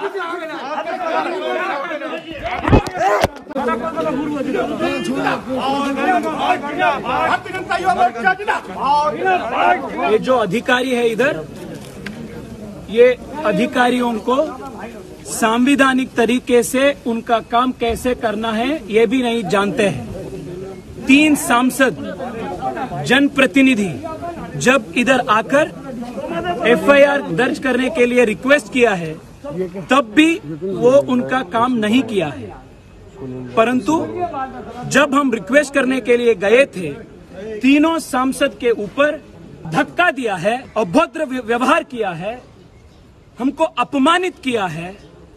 ये जो अधिकारी है इधर, ये अधिकारियों को संवैधानिक तरीके से उनका काम कैसे करना है ये भी नहीं जानते हैं। 3 सांसद जनप्रतिनिधि जब इधर आकर एफआईआर दर्ज करने के लिए रिक्वेस्ट किया है तब भी वो उनका काम नहीं किया है, परंतु जब हम रिक्वेस्ट करने के लिए गए थे तीनों सांसद के ऊपर धक्का दिया है, अभद्र व्यवहार किया है, हमको अपमानित किया है।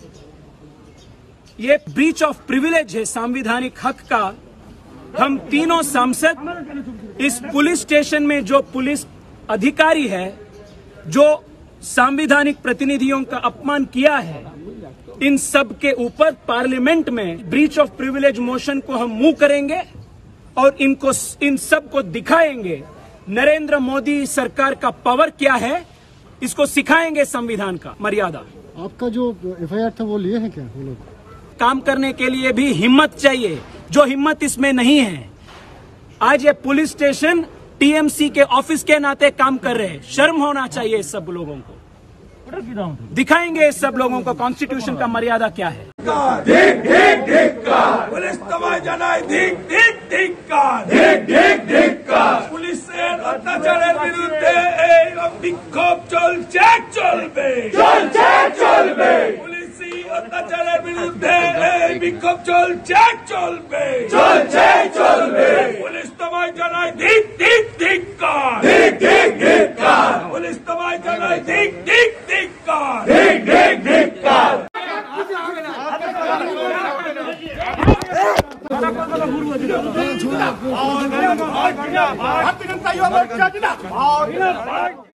ये ब्रीच ऑफ प्रिविलेज है, संवैधानिक हक का। हम तीनों सांसद इस पुलिस स्टेशन में जो पुलिस अधिकारी है जो संवैधानिक प्रतिनिधियों का अपमान किया है, इन सब के ऊपर पार्लियामेंट में ब्रीच ऑफ प्रिविलेज मोशन को हम मूव करेंगे और इन सब को दिखाएंगे नरेंद्र मोदी सरकार का पावर क्या है, इसको सिखाएंगे संविधान का मर्यादा। आपका जो एफआईआर था वो लिए हैं क्या वो लोग? काम करने के लिए भी हिम्मत चाहिए, जो हिम्मत इसमें नहीं है। आज ये पुलिस स्टेशन टीएमसी के ऑफिस के नाते काम कर रहे हैं, शर्म होना चाहिए इस सब लोगों को। दिखाएंगे इस सब लोगों को कॉन्स्टिट्यूशन का मर्यादा क्या है। पुलिस পুলিশের অত্যাচারের বিরুদ্ধে এই বিক্ষোভ চলছে চলবে পুলিশি অত্যাচারের বিরুদ্ধে এই বিক্ষোভ চলছে চলবে পুলিশ তোমায় জানায় ধিক্কার পুলিশ তোমায় জানায় ধিক্কার छोड़ा